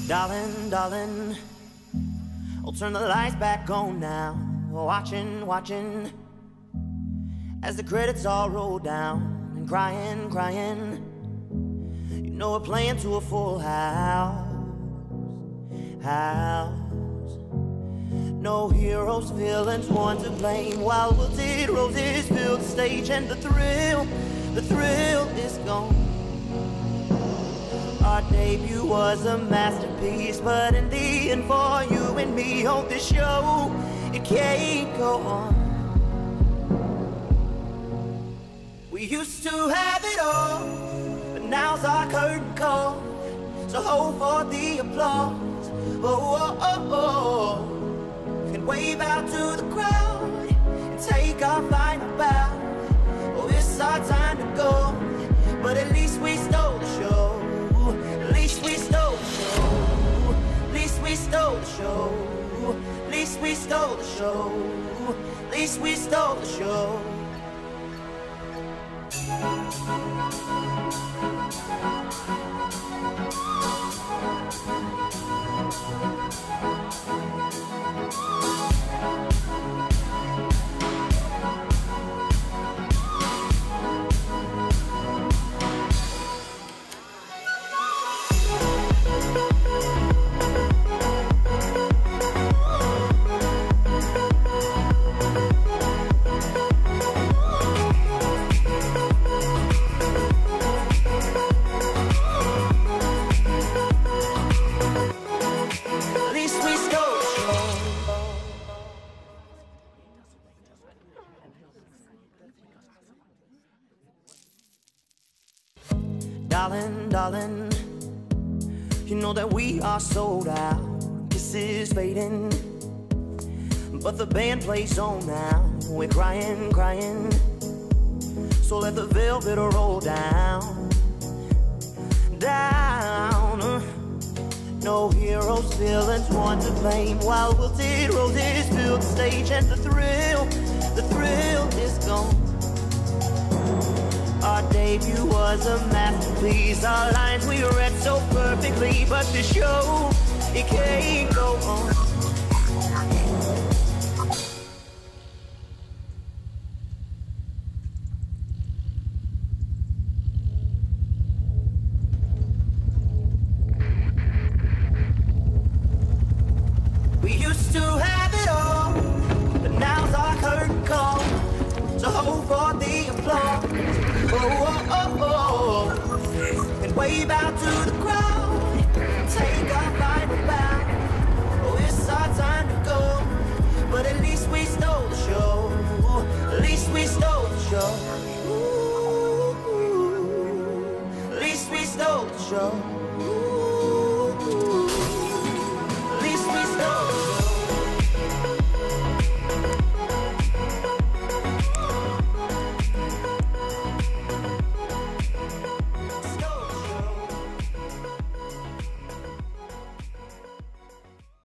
Darling, darling, I'll turn the lights back on now. Watching, watching, as the credits all roll down. And crying, crying, you know we're playing to a full house. No heroes, villains, one to blame. While wilted roses fill the stage, and the thrill is gone. Our debut was a masterpiece, but in the end, for you and me on this show, it can't go on. We used to have it all, but now's our curtain call. So hold for the applause, oh, oh, oh, and wave out to the crowd and take our final bow. Oh, it's our time to go, but at least we stole the show. At least we stole the show. At least we stole the show. At least we stole the show. At least we stole the show. Darling, darling, you know that we are sold out. This is fading, but the band plays on now. We're crying, crying, so let the velvet roll down, down. No heroes, villains, one to blame. While wilted roses fill the stage, and the thrill is gone. Our debut was a masterpiece. Our lines we read so perfectly, but the show, it can't go on. We used to have it all, but now's our curtain call. So hold for the applause. Oh, oh, oh, oh, and wave out to the crowd, take our final bow. Oh, it's our time to go, but at least we stole the show. At least we stole the show. Ooh, at least we stole the show. Ooh.